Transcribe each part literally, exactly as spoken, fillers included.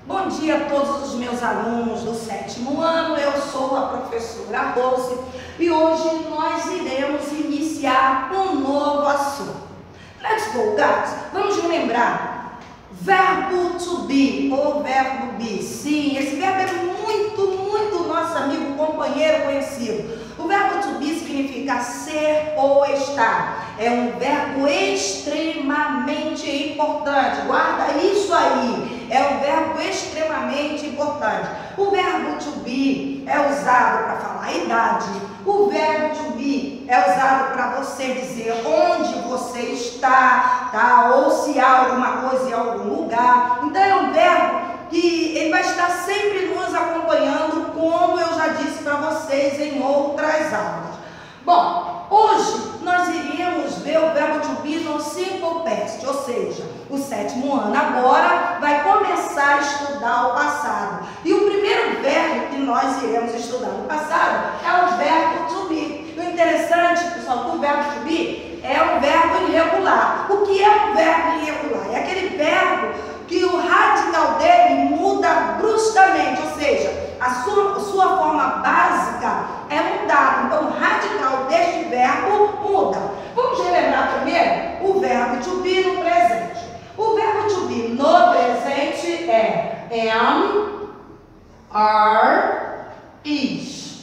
Bom dia a todos os meus alunos do sétimo ano, eu sou a professora Rose e hoje nós iremos iniciar um novo assunto. Let's go, guys! Vamos lembrar, verbo to be ou verbo be. Sim, esse verbo é muito, muito nosso amigo, companheiro, conhecido. O verbo to be significa ser ou estar. É um verbo extremamente importante. Guarda isso aí. É um verbo extremamente importante. O verbo to be é usado para falar a idade. O verbo to be é usado para você dizer onde você está, tá? Ou se há alguma coisa em algum lugar. Então é um verbo que ele vai estar sempre nos acompanhando, como eu já disse para vocês em outras aulas. Bom, hoje nós iríamos ver o verbo to be no simple past, ou seja, o sétimo ano agora vai começar a estudar o passado. E o primeiro verbo que nós iremos estudar no passado é o verbo to be. O interessante, pessoal, que o verbo to be é um verbo irregular. O que é um verbo irregular? É aquele verbo que o radical dele muda bruscamente, ou seja, a sua, a sua forma básica é mudada. Então, o radical deste verbo muda. Vamos relembrar primeiro o verbo to be no presente. O verbo to be no presente é am, are, is.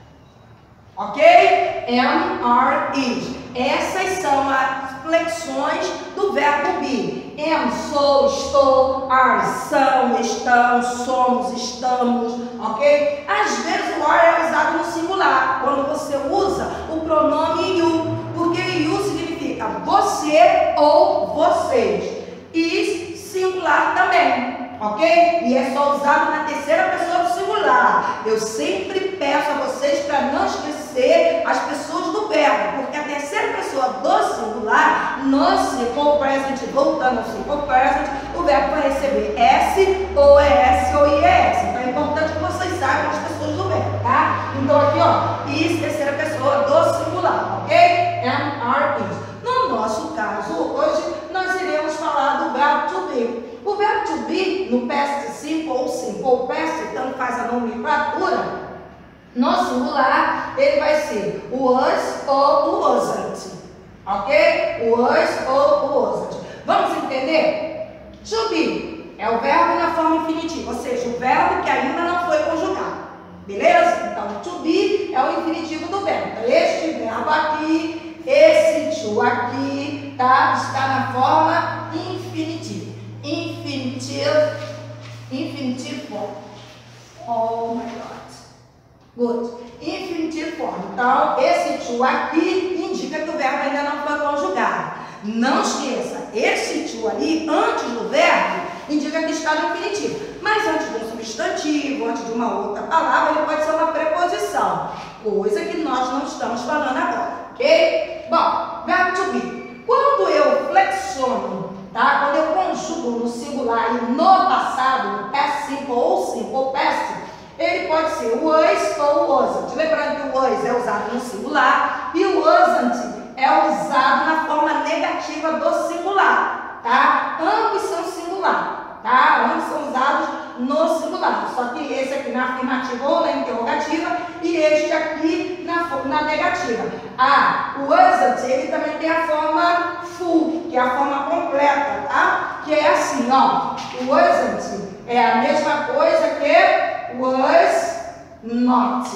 Ok? Am, are, is. Essas são as flexões do verbo be. Am, sou, estou, are, são, estão, somos, estamos, ok? Às vezes o are é usado no singular, quando você usa o pronome you, porque you significa você ou vocês. Is, singular também, ok? E é só usado na terceira pessoa do singular. Eu sempre peço a vocês para não esquecer as pessoas do verbo, porque a terceira pessoa do singular, no simple present, voltando ao simple present, o verbo vai receber S, ou ES ou I E S. Então é importante que vocês saibam as pessoas do verbo, tá? Então aqui, ó, is, terceira pessoa do singular, ok? Am, are, is. No nosso caso, hoje, nós iremos falar do verbo to be. O verbo to be, no past simple ou simple past, tanto faz a nomenclatura, no singular, ele vai ser o was ou o wasn't, ok? O was ou o wasn't. Vamos entender? To be é o verbo na forma infinitiva, ou seja, o verbo que ainda não foi conjugado, beleza? Então, to be é o infinitivo do verbo. Então, este verbo aqui, esse to aqui, tá? Está na forma infinitiva. Infinitive, infinitive form. Oh my God. Good. Infinitive form. Então, esse to aqui indica que o verbo ainda não foi conjugado. Não esqueça, esse to ali, antes do verbo, indica que está no infinitivo. Mas antes de um substantivo, antes de uma outra palavra, ele pode ser uma preposição. Coisa que nós não estamos falando agora, ok? Bom, verbo to be. Quando eu flexiono, tá? Quando eu conjugo no singular e no passado, no past simple ou simple past, ele pode ser o was ou o wasn't. Lembrando que o was é usado no singular e o wasn't é usado na forma negativa do singular, tá? Ambos são singular, tá? Ambos são usados no singular, só que esse aqui na afirmativa ou na interrogativa e este aqui na, na negativa. Ah, o wasn't, ele também tem a forma full, que é a forma completa, tá? Que é assim, ó, o wasn't é a mesma coisa que was not.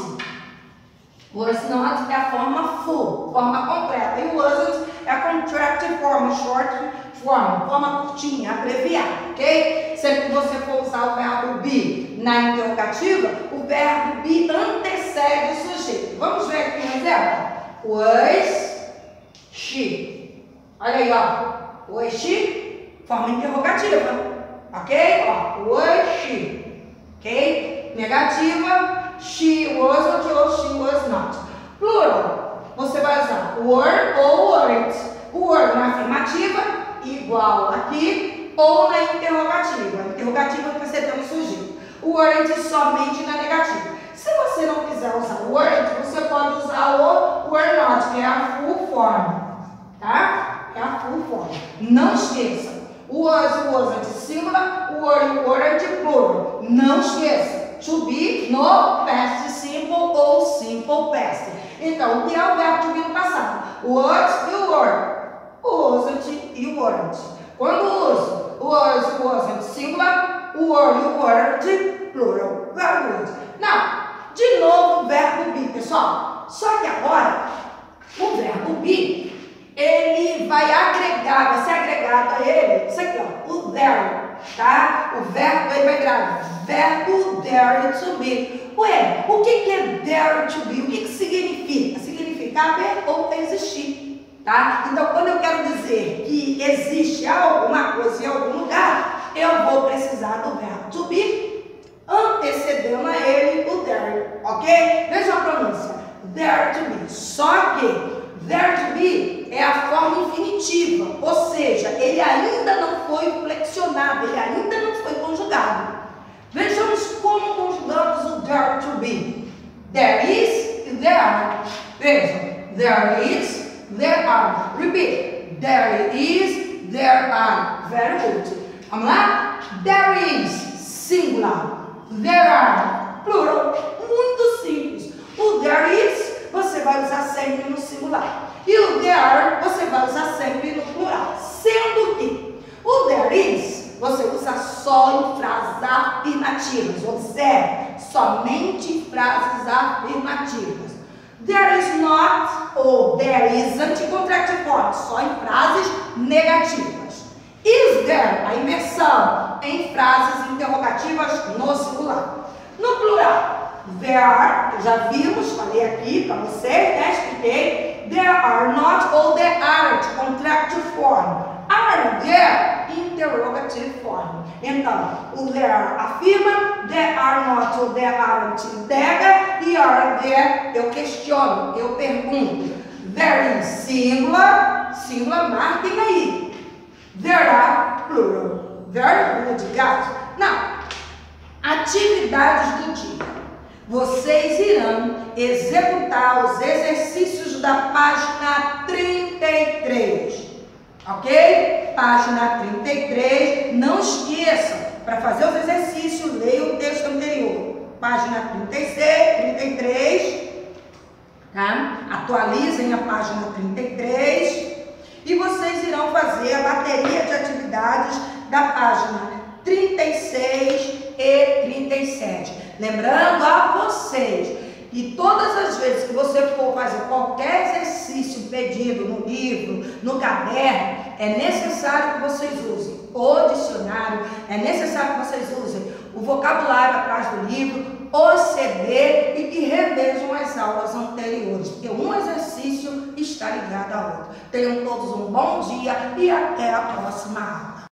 Was not é a forma full, forma completa. E o wasn't é a contracted form, short form, forma curtinha, abreviada, ok? Sempre que você for usar o verbo be na interrogativa, o verbo be antecede o sujeito. Vamos ver aqui um exemplo? Was she. Olha aí, ó. Was she, forma interrogativa, ok? Ó, was she, ok? Negativa, she wasn't ou she was not. Plural, você vai usar were ou weren't. O were na afirmativa, igual aqui, ou na interrogativa. A interrogativa que você tem no sujeito. O weren't somente na negativa. Se você não quiser usar o weren't, você pode usar o were not, que é a full form, tá? É a full form. Não esqueça, o Was, wasn't singular, were, weren't plural. Não esqueça, to be no past simple ou simple past. Então, o que é o verbo to be no passado? Was e were. Wasn't e weren't. Quando uso was, wasn't singular, were e weren't plural. Very good. Não, de novo o verbo be, pessoal. Só que agora, o verbo be, ele vai agregar, vai ser agregado a ele, isso aqui, ó, o there, tá? O verbo, ele vai virar verbo there to be. Ué, o que que é there to be? O que que significa? Significa haver ou existir, tá? Então, quando eu quero dizer que existe alguma coisa em algum lugar, eu vou precisar do verbo to be, antecedendo a ele o there, ok? Veja a pronúncia, there to be. Só que there to be é a forma infinitiva, ou seja, ele ainda não foi flexionado, ele ainda não foi conjugado. Vejamos como conjugamos o there to be. There is e there are. Veja, there is, there are. Repeat. There is, there are. Very good. Vamos lá? There is, singular. There are, plural. Muito simples. O there is, você vai usar sempre no singular. E o there, você vai usar sempre no plural. Sendo que o there is, você usa só em frases afirmativas. Observe, somente em frases afirmativas. There is not ou there isn't contractive form, só em frases negativas. Is there, a inversão, em frases interrogativas no singular. No plural, there, já vimos, falei aqui para vocês, né, expliquei. There are not ou there aren't, contractive form. Are there, interrogative form. Então, o there afirma, there are not ou there aren't nega, e are there eu questiono, eu pergunto. There is singular, singular, marquem aí. There are plural. Very good, guys. Now, atividades do dia. Vocês irão executar os exercícios da página trinta e três, ok? Página trinta e três, não esqueçam, para fazer os exercícios, leia o texto anterior. Página trinta e seis, trinta e três, tá? Atualizem a página trinta e três e vocês irão fazer a bateria de atividades da página trinta e seis e trinta e sete. Lembrando a vocês que todas as vezes que você for fazer qualquer exercício pedido no livro, no caderno, é necessário que vocês usem o dicionário, é necessário que vocês usem o vocabulário atrás do livro, o C D e que revejam as aulas anteriores, porque um exercício está ligado ao outro. Tenham todos um bom dia e até a próxima aula.